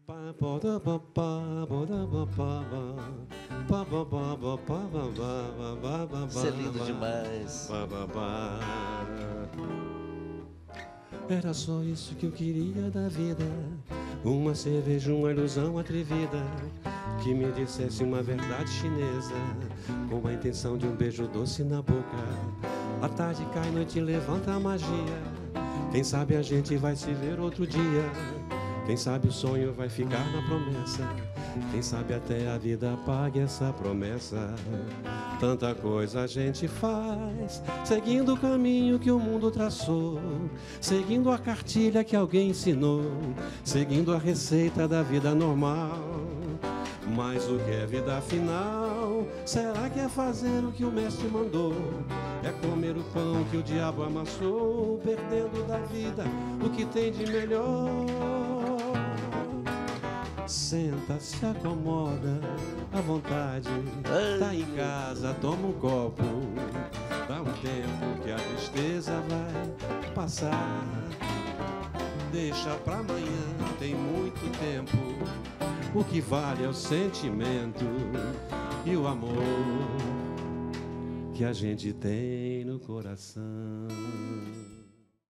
Isso é lindo demais. Era só isso que eu queria da vida. Uma cerveja, uma ilusão atrevida, que me dissesse uma verdade chinesa, com a intenção de um beijo doce na boca. A tarde cai, noite levanta a magia. Quem sabe a gente vai se ver outro dia. Quem sabe o sonho vai ficar na promessa. Quem sabe até a vida pague essa promessa. Tanta coisa a gente faz, seguindo o caminho que o mundo traçou, seguindo a cartilha que alguém ensinou, seguindo a receita da vida normal. Mas o que é vida afinal? Será que é fazer o que o mestre mandou? É comer o pão que o diabo amassou, perdendo da vida o que tem de melhor. Senta, se acomoda, à vontade, tá em casa, toma um copo. Dá um tempo que a tristeza vai passar. Deixa pra amanhã, tem muito tempo. O que vale é o sentimento e o amor que a gente tem no coração.